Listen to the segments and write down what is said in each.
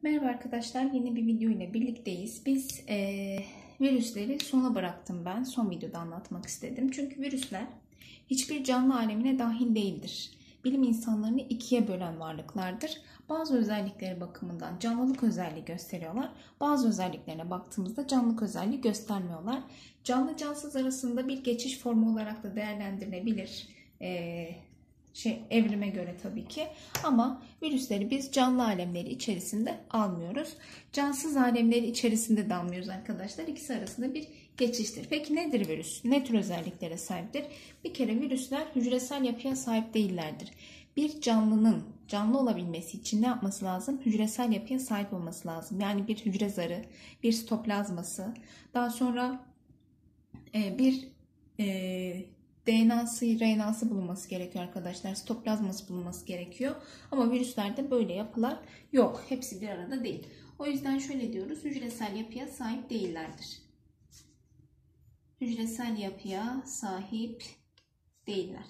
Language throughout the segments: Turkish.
Merhaba arkadaşlar, yeni bir video ile birlikteyiz. Virüsleri sona bıraktım ben. Son videoda anlatmak istedim. Çünkü virüsler hiçbir canlı alemine dahil değildir. Bilim insanlarını ikiye bölen varlıklardır. Bazı özellikleri bakımından canlılık özelliği gösteriyorlar. Bazı özelliklerine baktığımızda canlılık özelliği göstermiyorlar. Canlı cansız arasında bir geçiş formu olarak da değerlendirilebilir. Evrime göre tabii ki, ama virüsleri biz canlı alemleri içerisinde almıyoruz. Cansız alemleri içerisinde de almıyoruz arkadaşlar. İkisi arasında bir geçiştir. Peki nedir virüs? Ne tür özelliklere sahiptir? Bir kere virüsler hücresel yapıya sahip değillerdir. Bir canlının canlı olabilmesi için ne yapması lazım? Hücresel yapıya sahip olması lazım. Yani bir hücre zarı, bir sitoplazması, daha sonra bir DNA'sı, RNA'sı bulunması gerekiyor arkadaşlar. Sitoplazması bulunması gerekiyor. Ama virüslerde böyle yapılar yok. Hepsi bir arada değil. O yüzden şöyle diyoruz. Hücresel yapıya sahip değillerdir. Hücresel yapıya sahip değiller.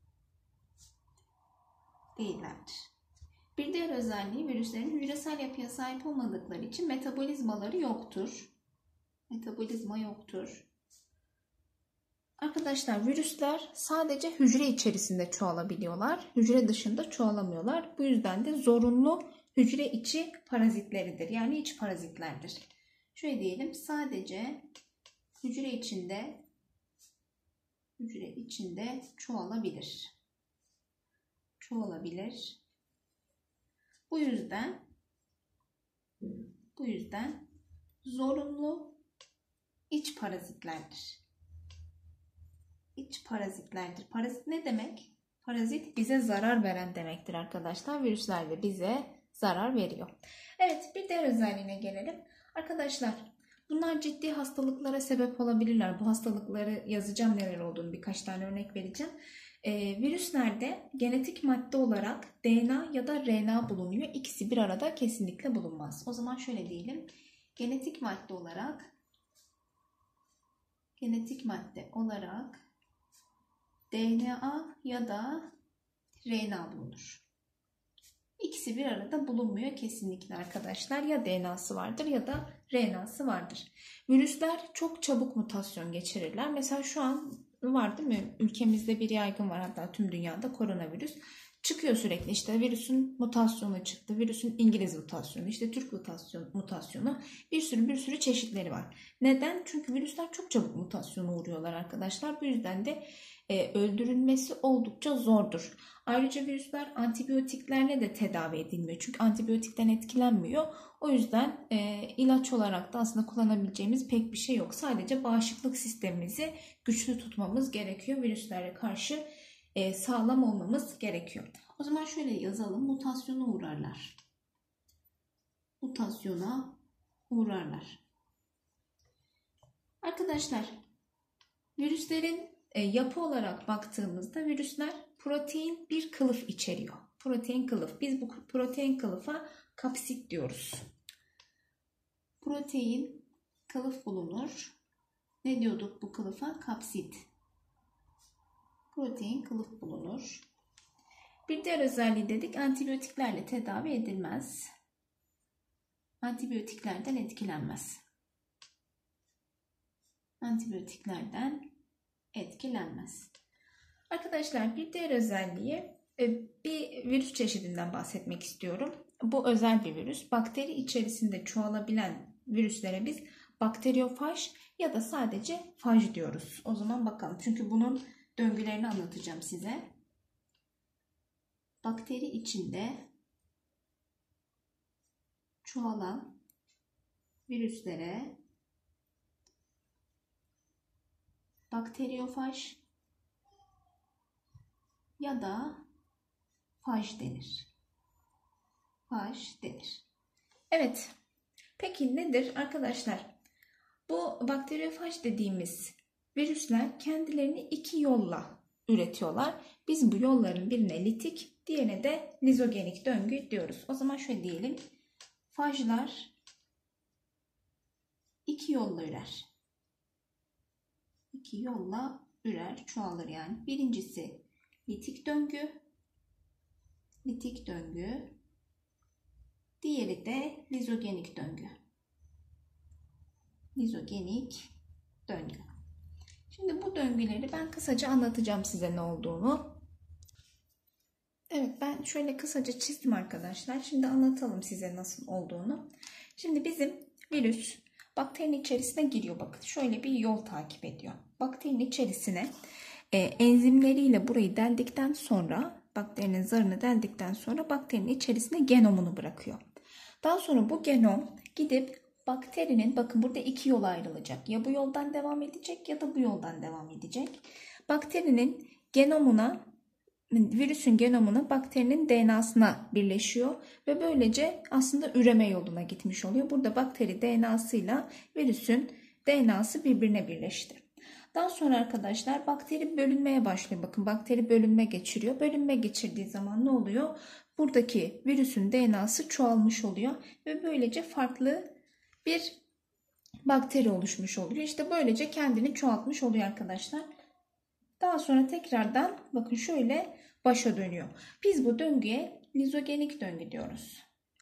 Değillerdir. Bir diğer özelliği virüslerin hücresel yapıya sahip olmadıkları için metabolizmaları yoktur. Metabolizma yoktur. Arkadaşlar virüsler sadece hücre içerisinde çoğalabiliyorlar. Hücre dışında çoğalamıyorlar. Bu yüzden de zorunlu hücre içi parazitleridir. Yani iç parazitlerdir. Şöyle diyelim, sadece hücre içinde çoğalabilir. Çoğalabilir. Bu yüzden zorunlu iç parazitlerdir. İç parazitlerdir. Parazit ne demek? Parazit bize zarar veren demektir arkadaşlar. Virüsler de bize zarar veriyor. Evet, bir diğer özelliğine gelelim. Arkadaşlar bunlar ciddi hastalıklara sebep olabilirler. Bu hastalıkları yazacağım, neler olduğunu birkaç tane örnek vereceğim. Virüslerde genetik madde olarak DNA ya da RNA bulunuyor. İkisi bir arada kesinlikle bulunmaz. O zaman şöyle diyelim. Genetik madde olarak DNA ya da RNA bulunur. İkisi bir arada bulunmuyor kesinlikle arkadaşlar. Ya DNA'sı vardır ya da RNA'sı vardır. Virüsler çok çabuk mutasyon geçirirler. Mesela şu an var değil mi? Ülkemizde bir yaygın var, hatta tüm dünyada koronavirüs. Çıkıyor sürekli, işte virüsün mutasyonu çıktı. Virüsün İngiliz mutasyonu, işte Türk mutasyonu, bir sürü çeşitleri var. Neden? Çünkü virüsler çok çabuk mutasyona uğruyorlar arkadaşlar. Bu yüzden de öldürülmesi oldukça zordur. Ayrıca virüsler antibiyotiklerle de tedavi edilmiyor. Çünkü antibiyotikten etkilenmiyor. O yüzden ilaç olarak da aslında kullanabileceğimiz pek bir şey yok. Sadece bağışıklık sistemimizi güçlü tutmamız gerekiyor. Virüslere karşı sağlam olmamız gerekiyor. O zaman şöyle yazalım. Mutasyona uğrarlar. Mutasyona uğrarlar. Arkadaşlar virüslerin yapı olarak baktığımızda virüsler protein bir kılıf içeriyor. Protein kılıf. Biz bu protein kılıfa kapsit diyoruz. Protein kılıf bulunur. Ne diyorduk bu kılıfa? Kapsit. Protein kılıf bulunur. Bir diğer özelliği dedik, antibiyotiklerle tedavi edilmez. Antibiyotiklerden etkilenmez. Antibiyotiklerden etkilenmez. Arkadaşlar bir diğer özelliği, bir virüs çeşidinden bahsetmek istiyorum. Bu özel bir virüs. Bakteri içerisinde çoğalabilen virüslere biz bakteriyofaj ya da sadece faj diyoruz. O zaman bakalım. Çünkü bunun döngülerini anlatacağım size. Bakteri içinde çoğalan virüslere bakteriyofaj ya da faj denir. Faj denir. Evet. Peki nedir arkadaşlar? Bu bakteriyofaj dediğimiz virüsler kendilerini iki yolla üretiyorlar. Biz bu yolların birine litik, diğerine de lizogenik döngü diyoruz. O zaman şöyle diyelim. Fajlar iki yolla ürer. İki yolla ürer, çoğalır yani. Birincisi litik döngü. Litik döngü. Diğeri de lizogenik döngü. Lizogenik döngü. Şimdi bu döngüleri ben kısaca anlatacağım size ne olduğunu. Evet, ben şöyle kısaca çizdim arkadaşlar. Şimdi anlatalım size nasıl olduğunu. Şimdi bizim virüs bakterinin içerisine giriyor. Bakın şöyle bir yol takip ediyor. Bakterinin içerisine enzimleriyle burayı deldikten sonra, bakterinin zarını deldikten sonra bakterinin içerisine genomunu bırakıyor. Daha sonra bu genom gidip bakterinin, bakın burada iki yola ayrılacak. Ya bu yoldan devam edecek ya da bu yoldan devam edecek. Bakterinin genomuna, virüsün genomuna bakterinin DNA'sına birleşiyor ve böylece aslında üreme yoluna gitmiş oluyor. Burada bakteri DNA'sıyla virüsün DNA'sı birbirine birleşti. Daha sonra arkadaşlar bakteri bölünmeye başlıyor. Bakın bakteri bölünme geçiriyor. Bölünme geçirdiği zaman ne oluyor? Buradaki virüsün DNA'sı çoğalmış oluyor ve böylece farklı bir bakteri oluşmuş oluyor. İşte böylece kendini çoğaltmış oluyor arkadaşlar. Daha sonra tekrardan bakın şöyle başa dönüyor. Biz bu döngüye lizogenik döngü diyoruz.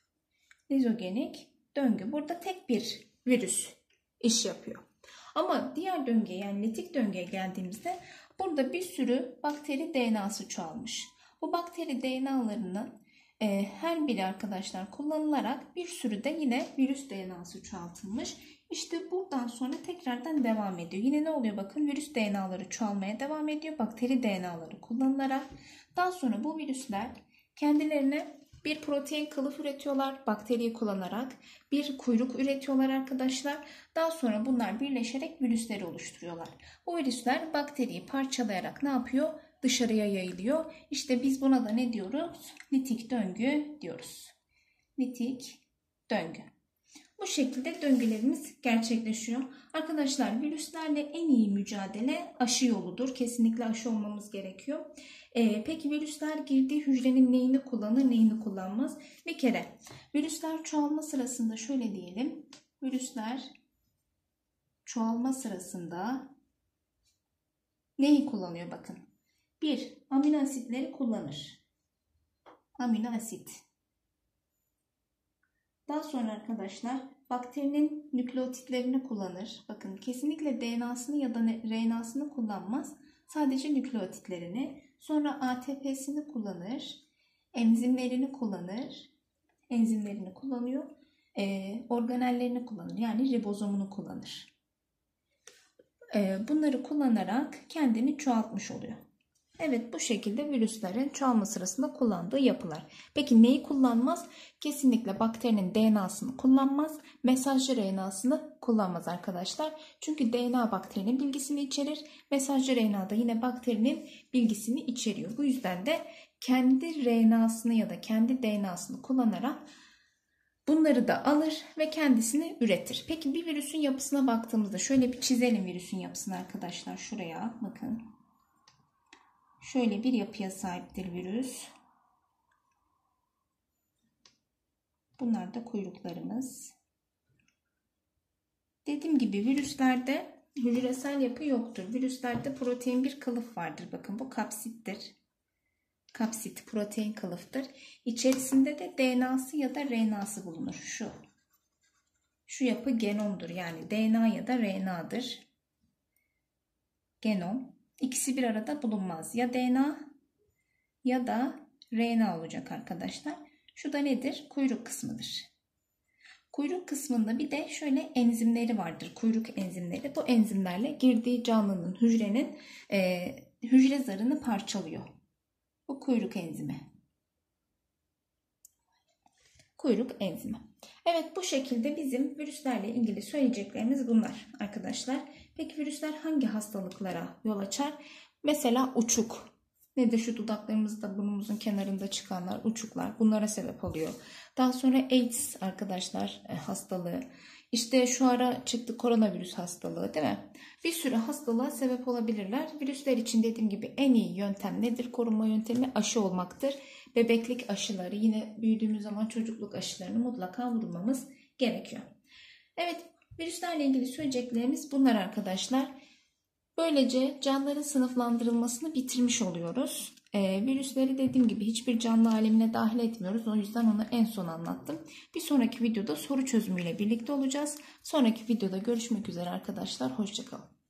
Lizogenik döngü. Burada tek bir virüs iş yapıyor. Ama diğer döngüye, yani litik döngüye geldiğimizde burada bir sürü bakteri DNA'sı çoğalmış. Bu bakteri DNA'larının her biri arkadaşlar kullanılarak bir sürü de yine virüs DNA'sı çoğaltılmış. İşte buradan sonra tekrardan devam ediyor. Yine ne oluyor? Bakın virüs DNA'ları çoğalmaya devam ediyor. Bakteri DNA'ları kullanılarak. Daha sonra bu virüsler kendilerine bir protein kılıf üretiyorlar. Bakteriyi kullanarak bir kuyruk üretiyorlar arkadaşlar. Daha sonra bunlar birleşerek virüsleri oluşturuyorlar. Bu virüsler bakteriyi parçalayarak ne yapıyor? Dışarıya yayılıyor. İşte biz buna da ne diyoruz? Litik döngü diyoruz. Litik döngü. Bu şekilde döngülerimiz gerçekleşiyor. Arkadaşlar virüslerle en iyi mücadele aşı yoludur. Kesinlikle aşı olmamız gerekiyor. Peki virüsler girdiği hücrenin neyini kullanır, neyini kullanmaz? Bir kere virüsler çoğalma sırasında şöyle diyelim. Virüsler çoğalma sırasında neyi kullanıyor bakın. 1. Amino asitleri kullanır. Amino asit. Daha sonra arkadaşlar bakterinin nükleotitlerini kullanır. Bakın kesinlikle DNA'sını ya da RNA'sını kullanmaz. Sadece nükleotitlerini. Sonra ATP'sini kullanır. Enzimlerini kullanır. Enzimlerini kullanıyor. Organellerini kullanır. Yani ribozomunu kullanır. Bunları kullanarak kendini çoğaltmış oluyor. Evet, bu şekilde virüslerin çoğalma sırasında kullandığı yapılar. Peki neyi kullanmaz? Kesinlikle bakterinin DNA'sını kullanmaz. Mesajcı RNA'sını kullanmaz arkadaşlar. Çünkü DNA bakterinin bilgisini içerir. Mesajcı RNA da yine bakterinin bilgisini içeriyor. Bu yüzden de kendi RNA'sını ya da kendi DNA'sını kullanarak bunları da alır ve kendisini üretir. Peki bir virüsün yapısına baktığımızda şöyle bir çizelim virüsün yapısını arkadaşlar. Şuraya bakın. Şöyle bir yapıya sahiptir virüs. Bunlar da kuyruklarımız. Dediğim gibi virüslerde hücresel yapı yoktur. Virüslerde protein bir kılıf vardır. Bakın bu kapsittir. Kapsit protein kılıftır. İçerisinde de DNA'sı ya da RNA'sı bulunur. Şu yapı genomdur. Yani DNA ya da RNA'dır. Genom. İkisi bir arada bulunmaz. Ya DNA ya da RNA olacak arkadaşlar. Şu da nedir? Kuyruk kısmıdır. Kuyruk kısmında bir de şöyle enzimleri vardır. Kuyruk enzimleri. Bu enzimlerle girdiği canlının, hücrenin hücre zarını parçalıyor. Bu kuyruk enzimi. Kuyruk enzimi. Evet, bu şekilde bizim virüslerle ilgili söyleyeceklerimiz bunlar arkadaşlar. Peki virüsler hangi hastalıklara yol açar? Mesela uçuk. Nedir? Şu dudaklarımızda, burnumuzun kenarında çıkanlar, uçuklar. Bunlara sebep oluyor. Daha sonra AIDS arkadaşlar hastalığı. İşte şu ara çıktı koronavirüs hastalığı, değil mi? Bir sürü hastalığa sebep olabilirler. Virüsler için dediğim gibi en iyi yöntem nedir? Korunma yöntemi aşı olmaktır. Bebeklik aşıları, yine büyüdüğümüz zaman çocukluk aşılarını mutlaka vurmamız gerekiyor. Evet, virüslerle ilgili söyleyeceklerimiz bunlar arkadaşlar. Böylece canlıların sınıflandırılmasını bitirmiş oluyoruz. Virüsleri dediğim gibi hiçbir canlı alemine dahil etmiyoruz. O yüzden onu en son anlattım. Bir sonraki videoda soru çözümüyle birlikte olacağız. Sonraki videoda görüşmek üzere arkadaşlar. Hoşça kalın.